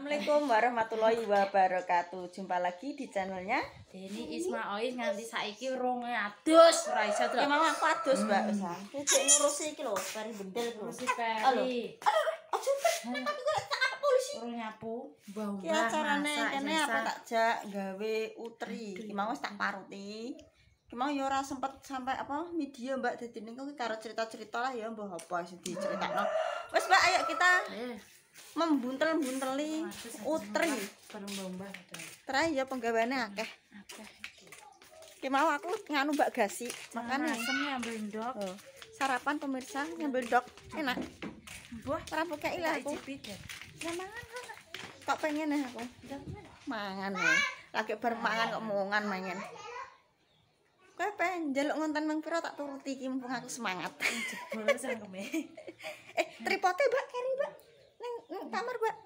Assalamualaikum warahmatullahi wabarakatuh. Jumpa lagi di channelnya Deni Ismail nganti saiki urung adus ora iso to. Ya mama aku adus, Mbak. Wis ah. Cek ngurusi iki lho, bari bendel lho. Ngurusi peri. Aduh, aku kok tak polisi. Urung nyapu, mbah-mbah. Ki acarane kene apa tak jak gawe utri. Ki mau wis tak paruti. Ki mau ya ora sempet sampai apa media, Mbak. Dadi niku karo cerita-cerita lah ya mbah apa sing diceritakno. Wis, Mbak, ayo kita membuntel-bunteli utri bareng mbah-mbah. Terakhir ya penggaweane akeh. Ki mau aku nganu Mbak Gasi, makane asem nyambel ndok. Oh, sarapan pemirsa nyambel ndok enak. Buah Ora pokoke lah aku. Ya mangan kan. Kok pengen aku. Mangan. Lagi bar mangan kok mongan mangan. Kowe pengen njaluk ngonten mung pira tak turuti iki mumpung aku semangat. Jebol sangkeme. Tripote Mbak keri, Mbak. Ning kamar, Mbak.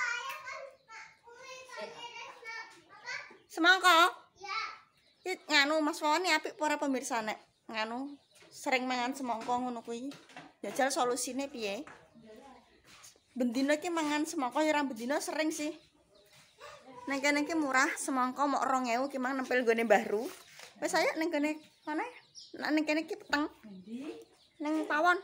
Semangka? Iya. Iki nganu Mas Wani apik para pemirsa nek nganu sering mangan semangka ngono kuwi. Jajal solusine piye? Bendina iki mangan semangka ya ora bendina sering sih. Ning kene iki murah semangka mok 2000 ki mang nempel gone Mbah Ru. Wis ayo ning kene mana? Nek ning kene iki peteng. Ning pawon.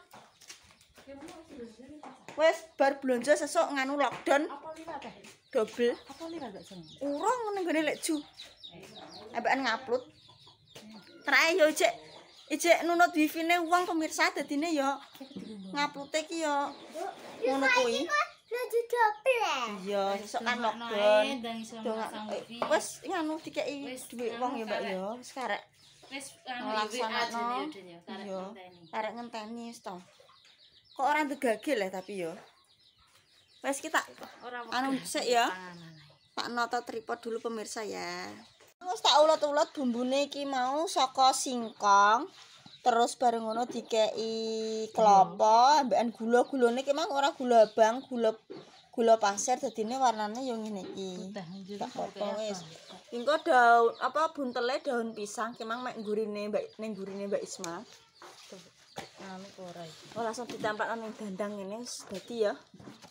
Wes bar blonjo sesuk nganu lockdown. Apa liwat teh? Double. Apa liwat gak seneng? Urung ning gone lek ju. Ambekan ngupload. Terae yo ijek nunut wifi-ne wong pemirsa dadine yo ngupload iki yo ngono kuwi. Lucu double. Iya, sesuk kan lockdown. Wes nganu dikeki dhuwit wong ya, Mbak ya. Wis karek Wis nglaksanakno. Iya, karek ngenteni wis to. Kok ora ndegagel ya tapi yo. Wes kita anu sik ya. Tak noto tripod dulu pemirsa ya. Wis tak ulet-ulet bumbune iki mau saka singkong. Terus bareng ngono dikeki kelapa, ambekan gula-gulane ki mang ora gula abang, gula pasir dadine warnane yo ngene iki. Tak potong wis. Engko daun apa buntele daun pisang ki mang mek nggurine Mbak Isma. Anu ora iki. Oh langsung ditampakno ning dandang ngene wis dadi ya.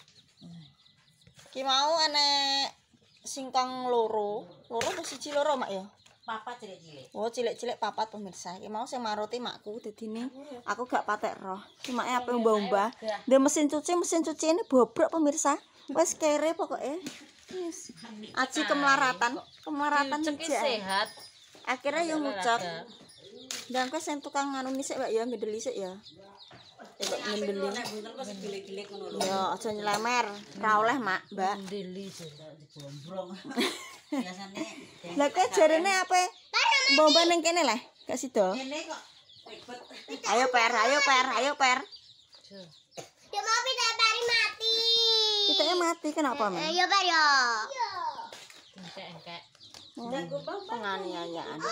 Ki mau enek singkong loro apa siji loro mak ya? Papat cilik-cilik. Oh cilik-cilik papat pemirsa. Ki mau sing maruti makku dadine aku gak patek roh. Ki make ape mbah-mbah. Ndek mesin cuci ini bobrok pemirsa. Wis kere pokoke. Wis. Aji kemelaratan iki Sehat. Akhirnya yo ngucap. Dan kowe sing tukang nganu nisik Mbak ya ngedeli sik ya. Mbak ngedeli. Ya aja nyelemer. Ora oleh Mak, Mbak. Ndeli digombrong. Biasane. Lah kowe jarene ape? Mbah ning kene lah, gak sida. Kene kok ribet. Ayo per. Ya mau pindah pari mati. Pitake mati kenapa, Men? Ya per yo. Engkek. Penganiayaan.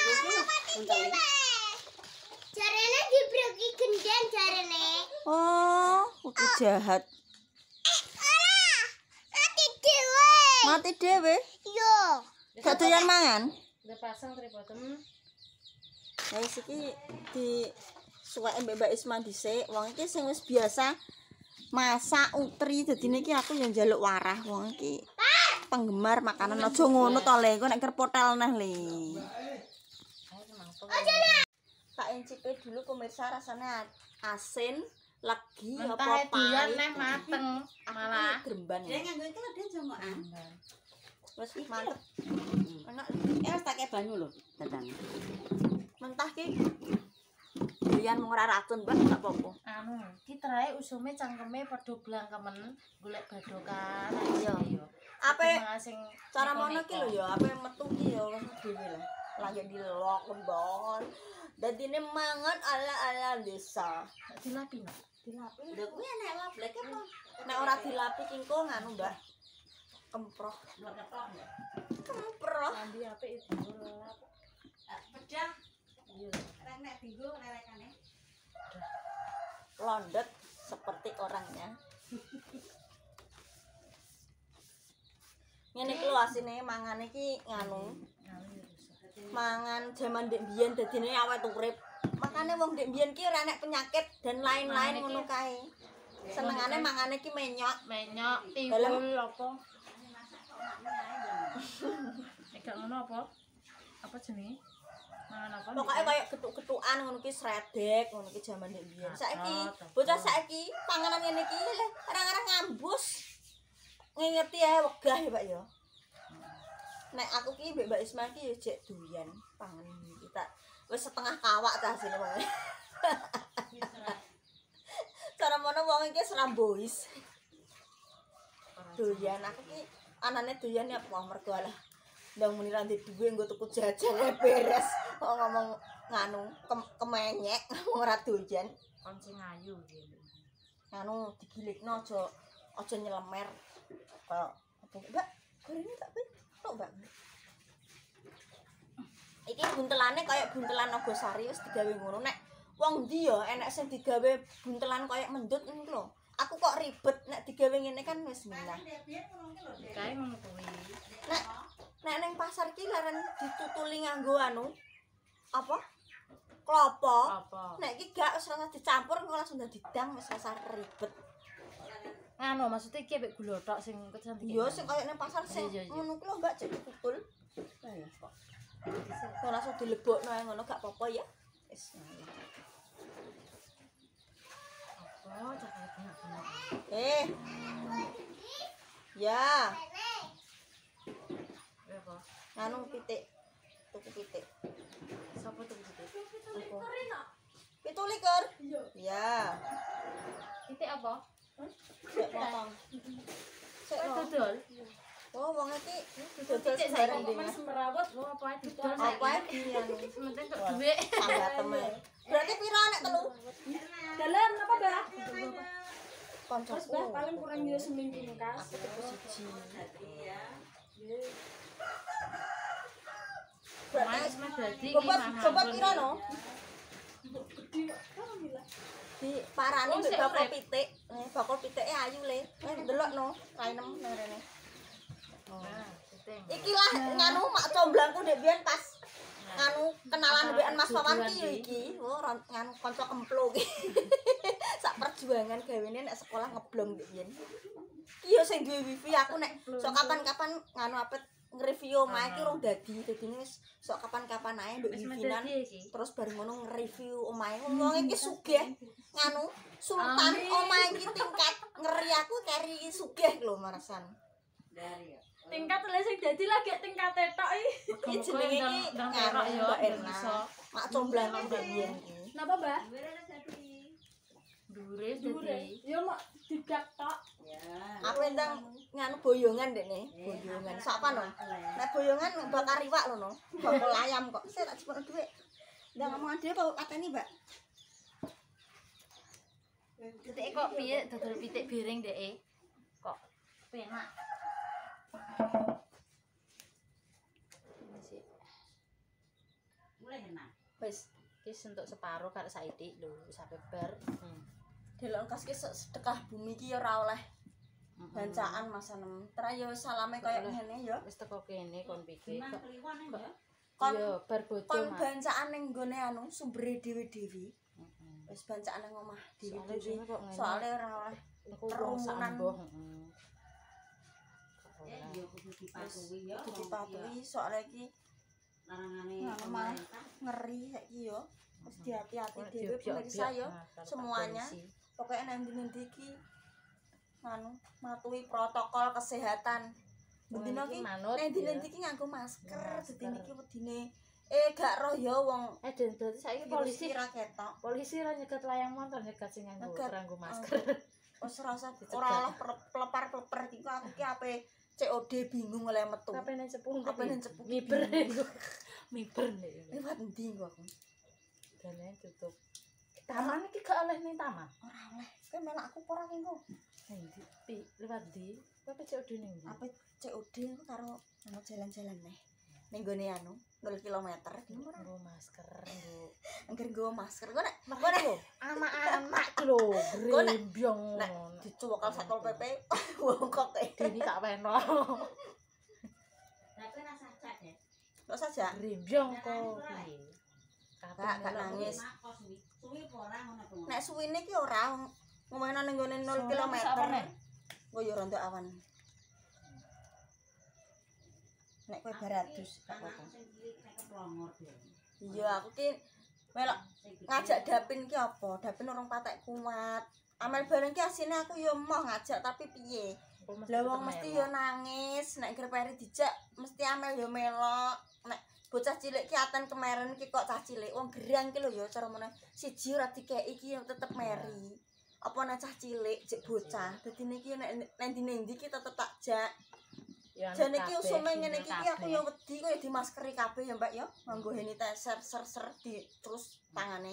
Jarene dibroki gendeng jarene. Oh, udah jahat. Mati dewe. Mati dhewe. Yo. Gak doyan mangan. Udah pasang tripodem. Wis iki di suweke Mbak Isma dhisik. Wong iki sing wis biasa masak utri dadine iki aku yang njaluk warah. Wong iki penggemar makanan aja ngono to le, kok nek kerpotel neh le. Tak incipe dulu pemirsa rasanya asin, legi apa pahit. Neh mateng malah. Gremban. Dia nganggo iki lho dia jomokan. Wis mantep. Enak. Wis tak kei banyu lho, dadane. Mentah ki. Biyen mung ora racun, Mbak, gak apa-apa. Anu, ki trae usume cangkeme padha blangkemen golek badokan. Iya. Ape cara mono ki lho ya, ape metu ki ya wis dhewe lah. Lagi dilok kembon. Dadine mangan ala-ala desa. Dilapi, Mbak. Dilapi. Lho kuwi enek wablek apa? Nek ora dilapi kingko nganu, Mbak. Kemproh. Kemproh. Mandi apik itu. Pedang. Iya. Rek nek dinggo lerekane. Londet seperti orangnya. Ngene iki lho asine mangane iki nganu. Mangan jaman ndek biyen dadine awet urip. Makane wong ndek biyen ki ora enek penyakit dan lain-lain ngono kae. Senengane mangane ki menyok, tiwul apa? Nek gak ngono apa? Apa jenenge? Mangan apa? Pokoknya kayak getuk-getukan ngono ki sredek ngono ki jaman biyen. Saiki bocah saiki panganan ngene iki orang-orang ngambus. Ngingeti ae wegah ya, Pak ya. Nek aku ki mbek Mbak Isma ki yo jek doyan pangan iki tak wis setengah kawak ta asine wong. Cara mono wong iki serambois. Doyan aku ki anane doyan ya apa mergo alah ndang muni ra ndek duwe nggo tuku jajan beres. Kok ngomong nganu kemenyek ngomong ora doyan. Kon sing ayu iki. Nganu digilikno aja nyelemer. Kok apa Mbak? Gorengnya tak pi. Tok Mbak. Iki buntelane kaya buntelan Nagosari wis digawe ngono nek wong ndi ya enek sing digawe buntelan kaya mendut ngono lho. Aku kok ribet nek digawe ngene kan wis minah. Kae ngono kuwi. Nek ning pasar ki leren ditutuli nganggo anu apa? Klopo. Nek iki gak wis rasa dicampur kok langsung dadi dang wis rasa ribet. Nganu maksudnya iki mek gula tok sing kecantik. Iya sing kaya ning pasar sing ngono ku lho Mbak cek ditutul. Lah ya kok. Kok langsung dilebokno ae ngono gak apa-apa ya. Wis. Oh, cakep banget. Ya. Apa? Anu pitik. Tuku pitik. Sopo tuh pitik? Pitu likur. Iya. Pitik apa? Sik potong. Sik Dodol. Oh, wong iki dodol sembarang dene. Merawat lho apa ae dodol Apa ae dianu. Sementing kok duwe. Sambateme. Berarti pira nek telu? Dalam apa, Mbak? Koncoku. Paling kurang yo seminggu kas. Aku tuku siji. Berarti wis dadi Bobot pira no? Di parane mbek bakul pitik. Bakul pitike ayu le. Ndelokno rainem nang rene. Iki lah nganu mak comblangku ndek biyen pas nganu kenalan mbekan Mas Wawan ki yo iki. Oh, nganu kanca kemplo ki. Sak perjuangan gawene nek sekolah ngeblong ndek biyen. Ki yo sing duwe wifi aku nek sok kapan-kapan nganu apet nge-review omahe ki urung dadi. Dadine wis sok kapan-kapan ae mbek wifi-nan terus bareng ngono nge-review omahe. Wong iki sugih nganu sultan omahe iki tingkat ngeri aku kari sugih lho marasan. Dari ya. tingkat lha sing dadi lagi tingkat tok iki Jenenge iki nganu ya Mbak Erna. Mak comblang mbek biyen iki. Napa, Mbak? Dure dadi. Yo mak didak tok. Ya. Aku endang nganu boyongan dekne, boyongan. Sapa no? Nek boyongan bakar iwak lho no. Bakul ayam kok. Saya tak cepet dhuwit. Ndang ngomong dhewe kok pateni, Mbak. Detik kok piye dodol pitik piring deke? Kok penak. Mulai enak. Wis Iki sentuk separo karo saiki lho, wis sampe bar. delok kas ki sedekah bumi ki ya ora oleh bancaan Mas Anem. Tra yo salame koyo ngene ya. Wis teko kene kon pikir. Nang kliwon ya. Kon Iya, bar bojo kon Mak. bancaan ning nggone anu sumbere dhewe-dhewe. Wis bancaan nang omah dhewe-dhewe. Soale ora oleh Iku wong samboh, Ya yo kudu dipatuhi ya. kudu dipatuhi soalnya iki Larangane ngono mah ngeri saiki yo. Wis hati-hati dhewe pemirsa yo semuanya. Pokoknya nanti iki anu matuhi protokol kesehatan. Bendina ki nanti iki nganggo masker, dadi niki wedine gak roh ya wong dan berarti saiki polisi ra ketok. polisi ra nyegat layang motor nyegat sing nganggo masker. Wis rasa ora oleh pelepar-pelepar iki aku ki ape COD bingung oleh metu. Kapene cepu Kapene cepu miber. Miber nek. Liwat endi kok aku? Dane tutup. Taman iki gak oleh ning taman. Ora oleh. Kowe melak aku ora kengko. Endi? Pi, lewat ndi? Kowe COD ning ndi? Apa COD aku karo anu jalan-jalan neh. Ning gone anu 0 km. Nggo masker, nggo. Angger nggo masker. Kok nek Lho, anak-anak ki lho, grembyong. nek dicuwekal Satpol PP wong kok Dini tak weno. Tapi rasa cak ya. kok saja. Grembyong kok piye? Gak nangis. Makos suwi ora ngono to. Nek suwine ki ora ngomongno ning gone 0 km. Kok yo rontok awan. nek kowe baradus gak Anakku apa-apa. sing cilik nek keplongor dia. Iya, aku ki melok ngajak Dapin ki apa? Dapin orang patek kuat. Amel bareng ki asine aku yo mau ngajak tapi piye? Lah wong mesti yo nangis, nek greperi dijak mesti Amel yo melok. Nek bocah cilik ki aten kemarin ki kok cah cilik, wong gerang ki lho yo cara meneh. Siji ora dikeki ki yo tetep meri. Apa nek cah cilik jek bocah. Dadi niki nek ndi-ndi ki tetep tak jak. Jane iki usume ngene iki aku yo wedi kok yo dimaskeri kabeh ya Mbak yo. Nganggo sanitizer ser di terus tangane.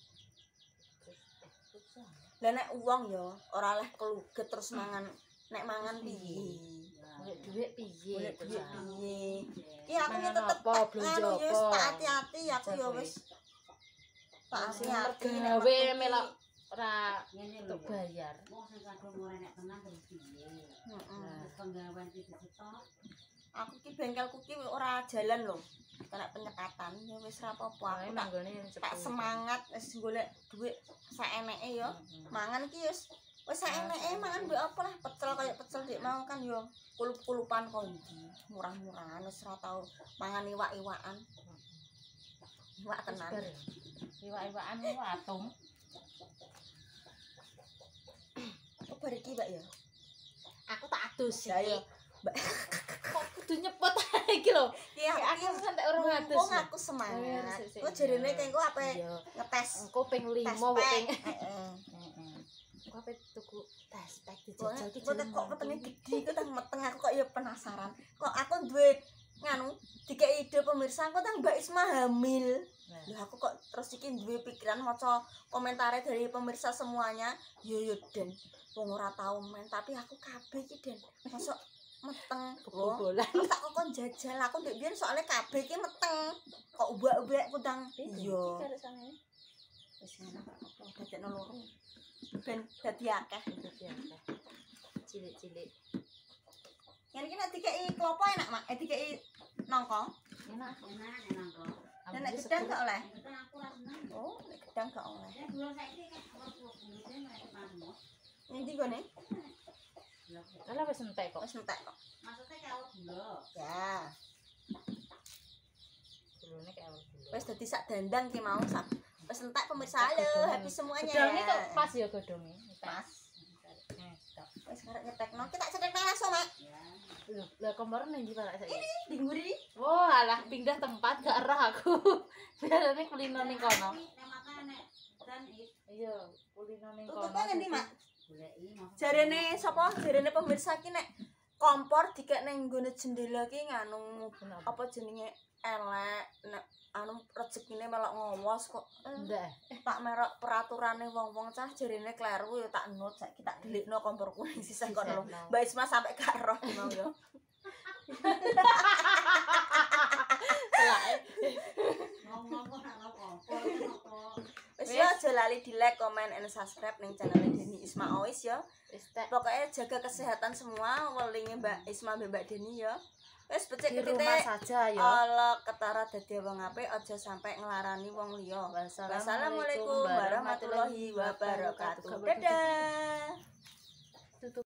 Lah nek uang yo ora oleh keluget terus mangan. Nek mangan piye? Golek dhuwit piye? Golek dhuwit piye? Ki aku yo tetep blonjo yo tak hati-hati aku yo wis tak hati-hati gawe melok ora Ngene lho. untuk bayar. Wong sing kadung ngorenek tenan terus piye? Heeh. Terus penggawean iki dicetok. Aku ki bengkelku ki ora jalan lho. Kena penyekatan ya wis ra apa-apa. Aku tak semangat wis golek dhuwit saeneke yo. Mangan ki wis saeneke mangan mbok apa lah pecel kaya pecel dik mau kan yo kulup-kulupan kondi. Murah-murahan wis ora tau mangan iwak-iwakan. Iwak tenan. Iwak-iwakan ku atom. Kok bar iki, Mbak ya? Aku tak adus Ya yo. kok kudu nyepot iki lho. Iya, Aku sampe ora ngadus. mumpung aku semangat. Kok jarene kengko apa ngetes engko ping 5 tes ping. Heeh. Kok ape tuku tes pack Kok dijajal ki kok petenge gede kok tang meteng aku kok ya penasaran. Kok aku duwe nganu dikek ide pemirsa kok tang Mbak Isma hamil. Lah aku kok terus iki duwe pikiran maca komentare dari pemirsa semuanya. Yo Den. Wong ora tau men tapi aku kabeh iki Den. Mosok meteng bobolan. Tak kok jajal aku ndek biyen soalnya kabeh iki meteng. Kok ubak-ubak ku tang. Iya. Wis ngono apa dadekno loro. Ben dadi akeh. Cilik-cilik. Yang ini nek dikei klopo enak, Mak. Dikei nangka. Enak. Enak enak kok. Dan nek gedang gak oleh. Itu aku ora seneng. Oh, nek gedang gak oleh. Ya dulu saiki kan ora kuwi nek pasmo. Endi gone? Ala wis entek kok. Wis entek kok. Maksudnya kalau dulu. Ya, Dulune kayak awal dulu. wis dadi sak dandang ki mau sak. Wis entek pemirsa halo, habis semuanya. Gedangnya kok pas ya godhonge. Pas. Stop. Wis karek nyetekno. Ki tak cetek langsung, Mak. Ya. Lah kemarin nang ndi Pak saiki? Di nguri. Oh, alah pindah tempat gak erah aku. Biasane kulino ning kono. Nek makan nek dan Iya, kulino ning kono. Tutupnya ngendi, Mak? goleki maksud. Jarene sapa? Jarene pemirsa ki nek kompor dikek ning nggone jendela ki nganu apa jenenge elek nek anu rezekine melok ngowos kok. Ndak. Tak merok peraturane wong-wong cah jarene kleru ya tak nut saiki tak delikno komporku ning sisih kono. Mbak Isma sampe gak roh mau yo. Ngomong kok nak kompor apa. Wis yo aja lali di like, comment, and subscribe ning channel Deni Isma Always yo. Wis tak Pokoknya jaga kesehatan semua, welinge Mbak Isma Mbak Deni yo. Wis becik di ketite rumah saja ya. ala ketara dadi wong apik aja sampai nglarani wong liya. Wassalamualaikum warahmatullahi wabarakatuh. Dadah.